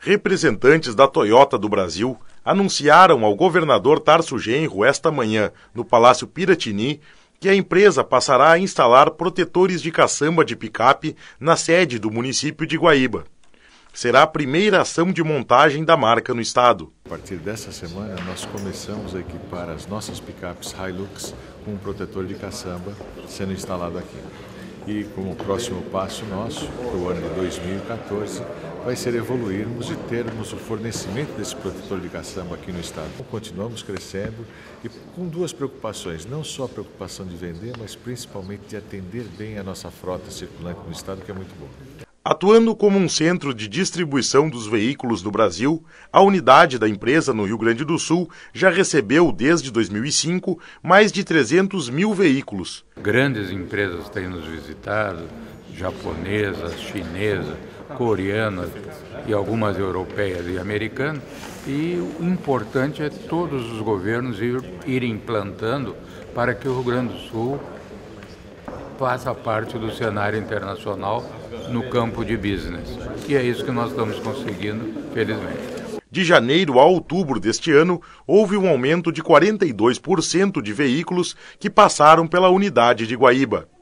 Representantes da Toyota do Brasil anunciaram ao governador Tarso Genro esta manhã, no Palácio Piratini, que a empresa passará a instalar protetores de caçamba de picape na sede do município de Guaíba. Será a primeira ação de montagem da marca no estado. A partir dessa semana, nós começamos a equipar as nossas picapes Hilux com um protetor de caçamba sendo instalado aqui. E como próximo passo nosso, para o ano de 2014, vai ser evoluirmos e termos o fornecimento desse protetor de caçamba aqui no estado. Continuamos crescendo e com duas preocupações, não só a preocupação de vender, mas principalmente de atender bem a nossa frota circulante no estado, que é muito boa. Atuando como um centro de distribuição dos veículos no Brasil, a unidade da empresa no Rio Grande do Sul já recebeu, desde 2005, mais de 300 mil veículos. Grandes empresas têm nos visitado, japonesas, chinesas, coreanas e algumas europeias e americanas. E o importante é todos os governos irem implantando para que o Rio Grande do Sul faça parte do cenário internacional no campo de business. E é isso que nós estamos conseguindo, felizmente. De janeiro a outubro deste ano, houve um aumento de 42% de veículos que passaram pela unidade de Guaíba.